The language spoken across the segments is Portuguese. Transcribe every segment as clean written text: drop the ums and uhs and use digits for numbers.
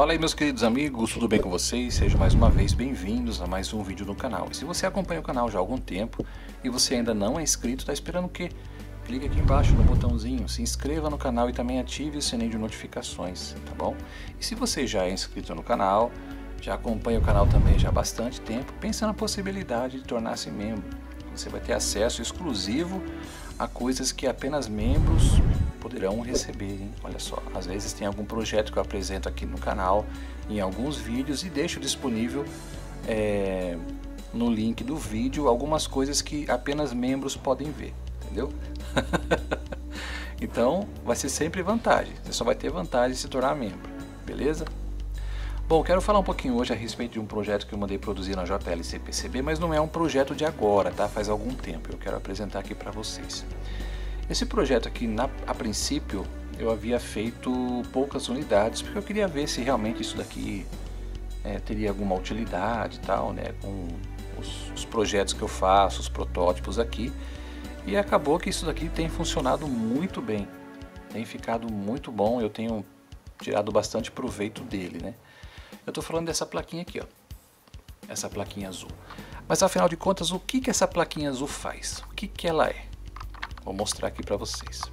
Fala aí, meus queridos amigos, tudo bem com vocês? Sejam mais uma vez bem-vindos a mais um vídeo no canal. E se você acompanha o canal já há algum tempo e você ainda não é inscrito, tá esperando o quê? Clique aqui embaixo no botãozinho, se inscreva no canal e também ative o sininho de notificações, tá bom? E se você já é inscrito no canal, já acompanha o canal também já há bastante tempo, pensa na possibilidade de tornar-se membro. Você vai ter acesso exclusivo a coisas que apenas membros poderão receber, hein? Olha só, às vezes tem algum projeto que eu apresento aqui no canal, em alguns vídeos, e deixo disponível no link do vídeo algumas coisas que apenas membros podem ver, entendeu? Então vai ser sempre vantagem, você só vai ter vantagem de se tornar membro, beleza? Bom, quero falar um pouquinho hoje a respeito de um projeto que eu mandei produzir na JLC-PCB, mas não é um projeto de agora, tá? Faz algum tempo, eu quero apresentar aqui para vocês. Esse projeto aqui, a princípio, eu havia feito poucas unidades, porque eu queria ver se realmente isso daqui teria alguma utilidade e tal, né? Com os projetos que eu faço, os protótipos aqui. E acabou que isso daqui tem funcionado muito bem, tem ficado muito bom, eu tenho tirado bastante proveito dele, né? Eu estou falando dessa plaquinha aqui, ó, essa plaquinha azul. Mas afinal de contas, o que essa plaquinha azul faz? O que ela é? Vou mostrar aqui para vocês.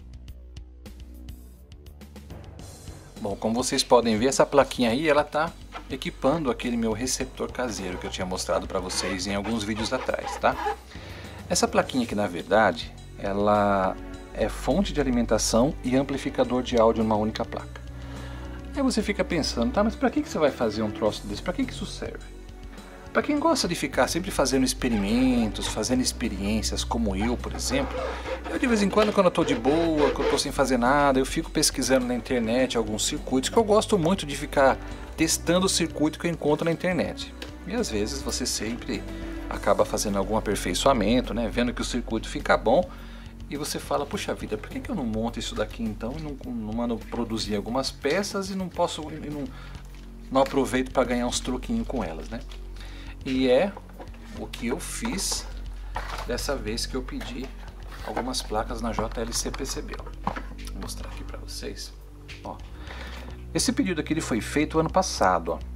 Bom, como vocês podem ver, essa plaquinha aí, ela está equipando aquele meu receptor caseiro que eu tinha mostrado para vocês em alguns vídeos atrás, tá? Essa plaquinha aqui, na verdade, ela é fonte de alimentação e amplificador de áudio numa única placa. Aí você fica pensando, tá, mas para que você vai fazer um troço desse? Para que isso serve? Para quem gosta de ficar sempre fazendo experimentos, fazendo experiências, como eu, por exemplo, eu de vez em quando eu estou de boa, que eu estou sem fazer nada, eu fico pesquisando na internet alguns circuitos, que eu gosto muito de ficar testando o circuito que eu encontro na internet. E às vezes você sempre acaba fazendo algum aperfeiçoamento, né, vendo que o circuito fica bom, e você fala, puxa vida, por que eu não monto isso daqui então e não mando produzir algumas peças e não posso, não aproveito para ganhar uns troquinhos com elas, né? E é o que eu fiz dessa vez que eu pedi algumas placas na JLC-PCB. Vou mostrar aqui para vocês. Ó, esse pedido aqui ele foi feito ano passado, ó,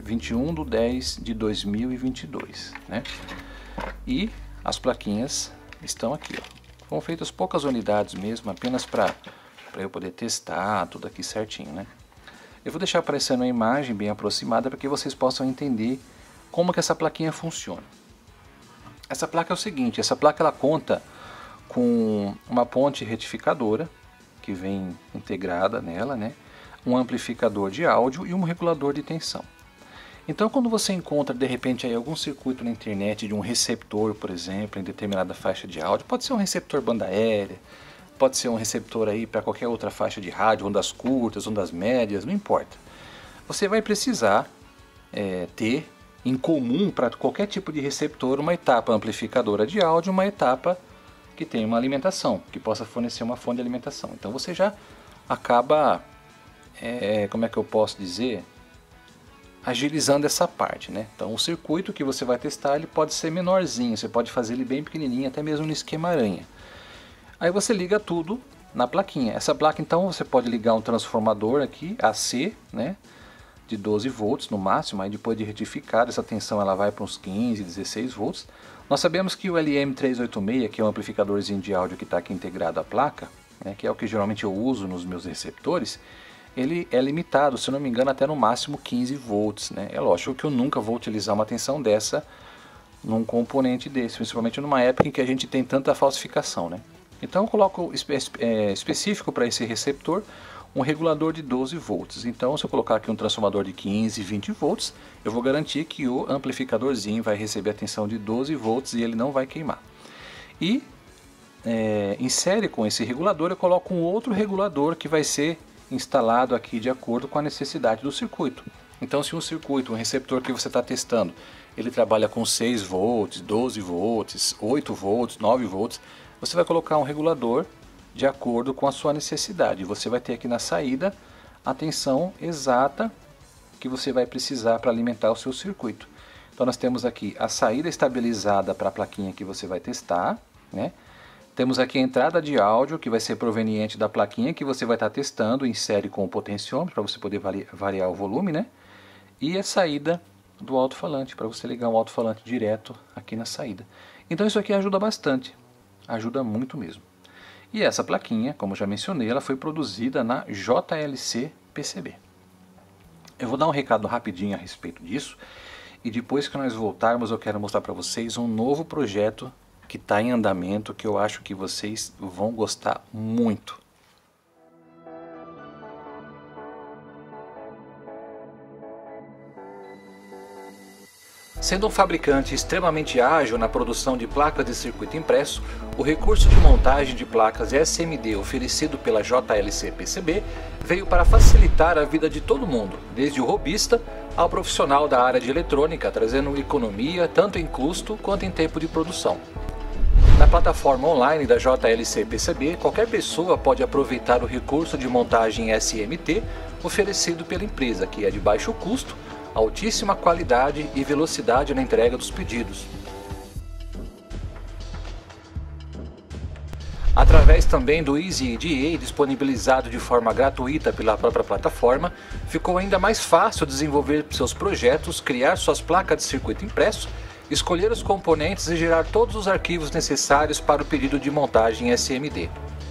21/10/2022, né? E as plaquinhas estão aqui, ó. Foram feitas poucas unidades mesmo, apenas para eu poder testar tudo aqui certinho, né? Eu vou deixar aparecendo uma imagem bem aproximada para que vocês possam entender como que essa plaquinha funciona. Essa placa é o seguinte, essa placa ela conta com uma ponte retificadora que vem integrada nela, né? Um amplificador de áudio e um regulador de tensão. Então quando você encontra de repente aí algum circuito na internet de um receptor, por exemplo, em determinada faixa de áudio, pode ser um receptor banda aérea, pode ser um receptor aí para qualquer outra faixa de rádio, ondas curtas, ondas médias, não importa. Você vai precisar ter em comum para qualquer tipo de receptor uma etapa amplificadora de áudio, uma etapa que tem uma alimentação, que possa fornecer uma fonte de alimentação. Então você já acaba, como é que eu posso dizer, agilizando essa parte, né? Então o circuito que você vai testar ele pode ser menorzinho, você pode fazer ele bem pequenininho, até mesmo no esquema aranha. Aí você liga tudo na plaquinha. Essa placa então você pode ligar um transformador aqui, AC, né? De 12 volts no máximo, aí depois de retificar essa tensão ela vai para uns 15, 16 volts. Nós sabemos que o LM386, que é um amplificadorzinho de áudio que está aqui integrado à placa, né, que é o que geralmente eu uso nos meus receptores, ele é limitado, se não me engano, até no máximo 15 volts, né? É lógico que eu nunca vou utilizar uma tensão dessa num componente desse, principalmente numa época em que a gente tem tanta falsificação, né? Então eu coloco específico para esse receptor um regulador de 12 volts. Então se eu colocar aqui um transformador de 15, 20 volts, eu vou garantir que o amplificadorzinho vai receber a tensão de 12 volts e ele não vai queimar. E em série com esse regulador eu coloco um outro regulador que vai ser instalado aqui de acordo com a necessidade do circuito. Então se um circuito, um receptor que você está testando, ele trabalha com 6 volts, 12 volts, 8 volts, 9 volts, você vai colocar um regulador de acordo com a sua necessidade. Você vai ter aqui na saída a tensão exata que você vai precisar para alimentar o seu circuito. Então nós temos aqui a saída estabilizada para a plaquinha que você vai testar, né? Temos aqui a entrada de áudio, que vai ser proveniente da plaquinha que você vai estar testando em série com o potenciômetro, para você poder variar o volume, né? E a saída do alto-falante, para você ligar um alto-falante direto aqui na saída. Então isso aqui ajuda bastante, ajuda muito mesmo. E essa plaquinha, como já mencionei, ela foi produzida na JLC PCB. Eu vou dar um recado rapidinho a respeito disso, e depois que nós voltarmos eu quero mostrar para vocês um novo projeto que está em andamento, que eu acho que vocês vão gostar muito. Sendo um fabricante extremamente ágil na produção de placas de circuito impresso, o recurso de montagem de placas SMD oferecido pela JLC PCB veio para facilitar a vida de todo mundo, desde o hobbyista ao profissional da área de eletrônica, trazendo economia tanto em custo quanto em tempo de produção. Na plataforma online da JLC PCB, qualquer pessoa pode aproveitar o recurso de montagem SMT oferecido pela empresa, que é de baixo custo, altíssima qualidade e velocidade na entrega dos pedidos. Através também do Easy EDA, disponibilizado de forma gratuita pela própria plataforma, ficou ainda mais fácil desenvolver seus projetos, criar suas placas de circuito impresso, escolher os componentes e gerar todos os arquivos necessários para o pedido de montagem SMD.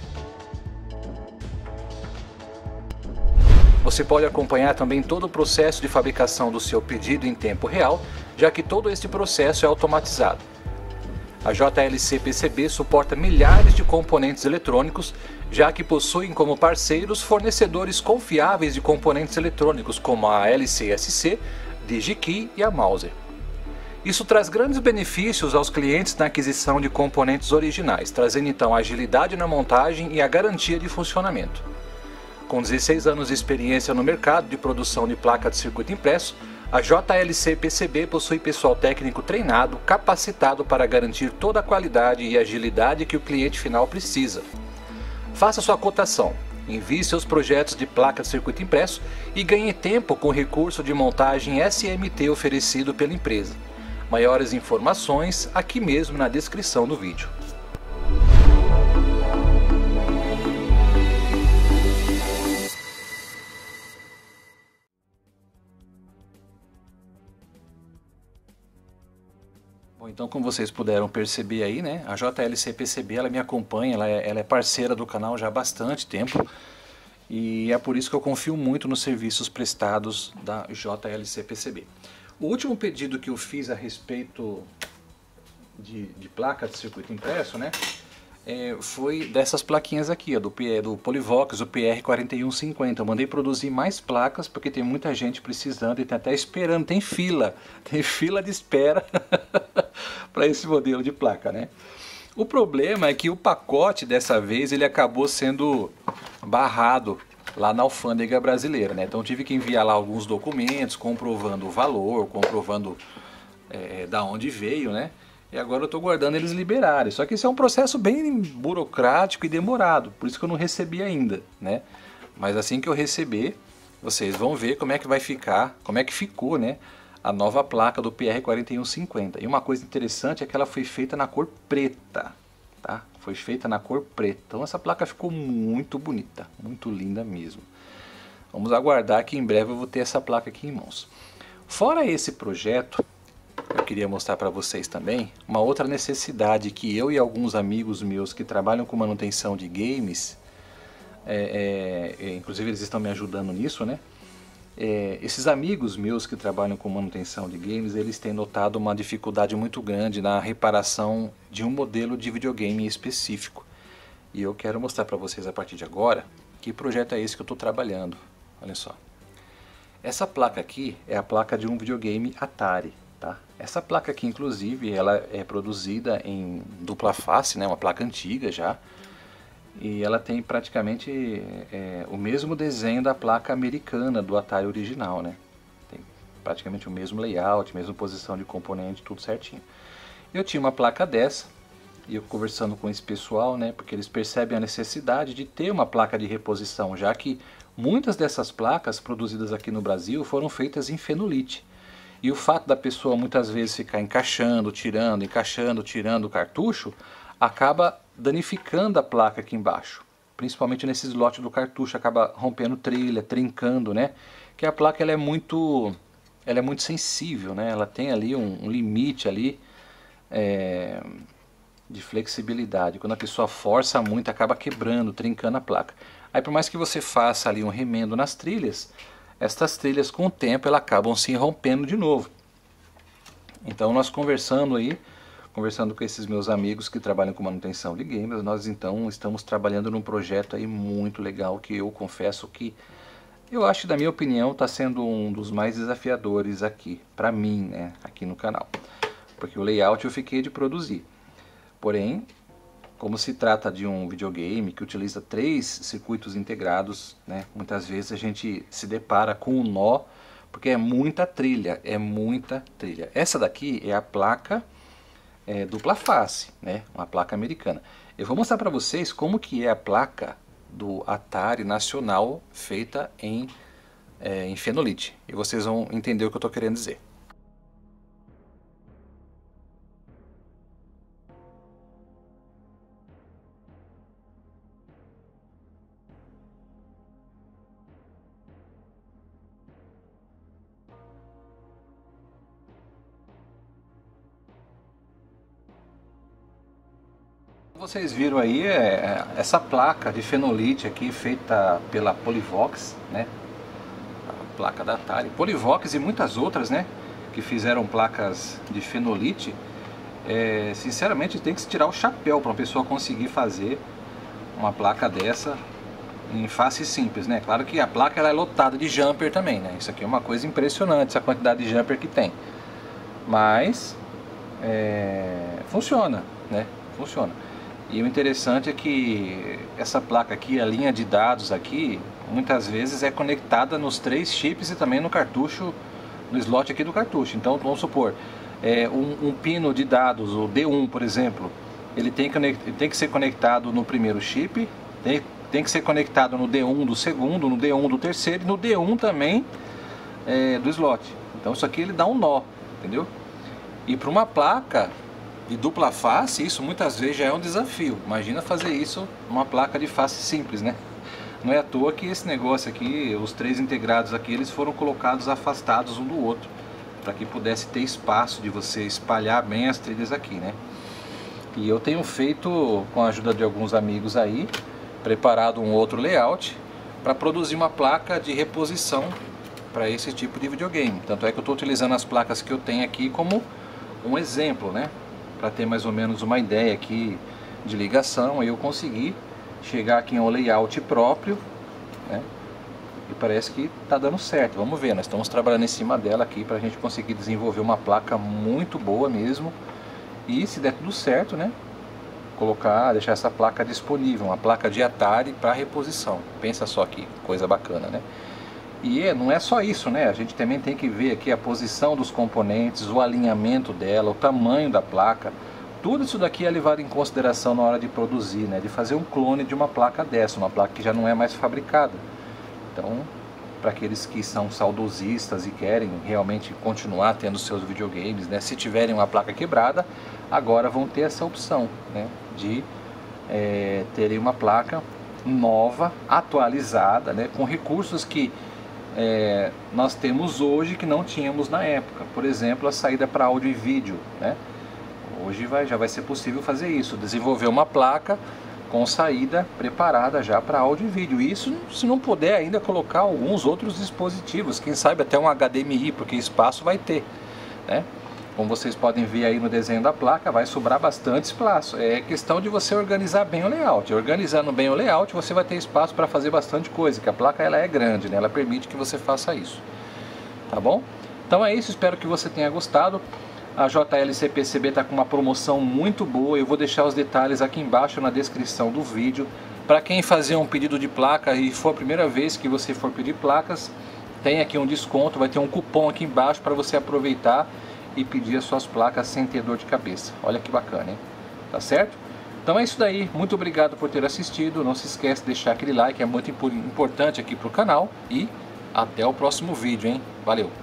Você pode acompanhar também todo o processo de fabricação do seu pedido em tempo real, já que todo este processo é automatizado. A JLC PCB suporta milhares de componentes eletrônicos, já que possuem como parceiros fornecedores confiáveis de componentes eletrônicos como a LCSC, DigiKey e a Mouser. Isso traz grandes benefícios aos clientes na aquisição de componentes originais, trazendo então agilidade na montagem e a garantia de funcionamento. Com 16 anos de experiência no mercado de produção de placa de circuito impresso, a JLC PCB possui pessoal técnico treinado, capacitado para garantir toda a qualidade e agilidade que o cliente final precisa. Faça sua cotação, envie seus projetos de placa de circuito impresso e ganhe tempo com o recurso de montagem SMT oferecido pela empresa. Maiores informações aqui mesmo na descrição do vídeo. Bom, então como vocês puderam perceber aí, né, a JLC PCB ela me acompanha, ela é parceira do canal já há bastante tempo e é por isso que eu confio muito nos serviços prestados da JLC PCB. O último pedido que eu fiz a respeito de placa de circuito impresso, né, foi dessas plaquinhas aqui, ó, do Polivox, o PR4150. Eu mandei produzir mais placas porque tem muita gente precisando e tem até esperando, tem fila de espera para esse modelo de placa, né? O problema é que o pacote dessa vez ele acabou sendo barrado lá na alfândega brasileira, né? Então eu tive que enviar lá alguns documentos comprovando o valor, comprovando da onde veio, né? E agora eu estou guardando eles liberarem. Só que isso é um processo bem burocrático e demorado, por isso que eu não recebi ainda, né? Mas assim que eu receber, vocês vão ver como é que vai ficar, como é que ficou, né, a nova placa do PR4150. E uma coisa interessante é que ela foi feita na cor preta, tá? Foi feita na cor preta. Então essa placa ficou muito bonita, muito linda mesmo. Vamos aguardar que em breve eu vou ter essa placa aqui em mãos. Fora esse projeto, eu queria mostrar para vocês também uma outra necessidade que eu e alguns amigos meus que trabalham com manutenção de games, inclusive eles estão me ajudando nisso, né? Esses amigos meus que trabalham com manutenção de games, eles têm notado uma dificuldade muito grande na reparação de um modelo de videogame específico. E eu quero mostrar para vocês a partir de agora que projeto é esse que eu estou trabalhando. Olha só. Essa placa aqui é a placa de um videogame Atari. Tá? Essa placa aqui, inclusive, ela é produzida em dupla face, né? Uma placa antiga já. E ela tem praticamente o mesmo desenho da placa americana do Atari original, né? Tem praticamente o mesmo layout, mesma posição de componente, tudo certinho. Eu tinha uma placa dessa, e eu conversando com esse pessoal, né? Porque eles percebem a necessidade de ter uma placa de reposição, já que muitas dessas placas produzidas aqui no Brasil foram feitas em fenolite. E o fato da pessoa muitas vezes ficar encaixando, tirando o cartucho, acaba danificando a placa aqui embaixo. Principalmente nesse slot do cartucho, acaba rompendo trilha, trincando, né? Que a placa ela é muito sensível, né? Ela tem ali um limite ali de flexibilidade. Quando a pessoa força muito, acaba quebrando, trincando a placa. Aí por mais que você faça ali um remendo nas trilhas, estas trilhas com o tempo elas acabam se rompendo de novo. Então nós conversando com esses meus amigos que trabalham com manutenção de games, nós então estamos trabalhando num projeto aí muito legal, que eu confesso que eu acho, na minha opinião, está sendo um dos mais desafiadores aqui, para mim, né, aqui no canal. Porque o layout eu fiquei de produzir. Porém, como se trata de um videogame que utiliza 3 circuitos integrados, né, muitas vezes a gente se depara com um nó, porque é muita trilha, Essa daqui é a placa dupla face, né, uma placa americana. Eu vou mostrar para vocês como que é a placa do Atari Nacional feita em fenolite. E vocês vão entender o que eu estou querendo dizer. Vocês viram aí essa placa de fenolite aqui feita pela Polivox, né? A placa da Atari, Polivox e muitas outras, né? Que fizeram placas de fenolite. Sinceramente tem que se tirar o chapéu para uma pessoa conseguir fazer uma placa dessa em face simples, né? Claro que a placa ela é lotada de jumper também, né? Isso aqui é uma coisa impressionante, essa quantidade de jumper que tem. Mas funciona, né? Funciona. E o interessante é que essa placa aqui, a linha de dados aqui, muitas vezes é conectada nos 3 chips e também no cartucho, no slot aqui do cartucho. Então vamos supor, um pino de dados, o D1 por exemplo, ele tem que ser conectado no primeiro chip, tem que ser conectado no D1 do segundo, no D1 do terceiro e no D1 também do slot. Então isso aqui ele dá um nó, entendeu? E para uma placa de dupla face, isso muitas vezes já é um desafio. Imagina fazer isso numa placa de face simples, né? Não é à toa que esse negócio aqui, os 3 integrados aqui, eles foram colocados afastados um do outro, para que pudesse ter espaço de você espalhar bem as trilhas aqui, né? E eu tenho feito, com a ajuda de alguns amigos aí, preparado um outro layout para produzir uma placa de reposição para esse tipo de videogame. Tanto é que eu estou utilizando as placas que eu tenho aqui como um exemplo, né? Para ter mais ou menos uma ideia aqui de ligação. Eu consegui chegar aqui em um layout próprio, né? E parece que está dando certo. Vamos ver, nós estamos trabalhando em cima dela aqui para a gente conseguir desenvolver uma placa muito boa mesmo. E se der tudo certo, né, deixar essa placa disponível, uma placa de Atari para reposição. Pensa só que coisa bacana, né? E não é só isso, né? A gente também tem que ver aqui a posição dos componentes, o alinhamento dela, o tamanho da placa. Tudo isso daqui é levado em consideração na hora de produzir, né? De fazer um clone de uma placa dessa, uma placa que já não é mais fabricada. Então, para aqueles que são saudosistas e querem realmente continuar tendo seus videogames, né? Se tiverem uma placa quebrada, agora vão ter essa opção, né? De terem uma placa nova, atualizada, né? Com recursos que nós temos hoje que não tínhamos na época. Por exemplo, a saída para áudio e vídeo, né? Hoje já vai ser possível fazer isso, desenvolver uma placa com saída preparada já para áudio e vídeo. Isso se não puder ainda colocar alguns outros dispositivos, quem sabe até um HDMI, porque espaço vai ter, né? Como vocês podem ver aí no desenho da placa, vai sobrar bastante espaço. É questão de você organizar bem o layout. Organizando bem o layout, você vai ter espaço para fazer bastante coisa, que a placa ela é grande, né? Ela permite que você faça isso. Tá bom? Então é isso, espero que você tenha gostado. A JLC-PCB está com uma promoção muito boa. Eu vou deixar os detalhes aqui embaixo na descrição do vídeo. Para quem fazer um pedido de placa e for a primeira vez que você for pedir placas, tem aqui um desconto, vai ter um cupom aqui embaixo para você aproveitar e pedir as suas placas sem ter dor de cabeça. Olha que bacana, hein? Tá certo? Então é isso daí, muito obrigado por ter assistido. Não se esquece de deixar aquele like, é muito importante aqui pro canal. E até o próximo vídeo, hein? Valeu!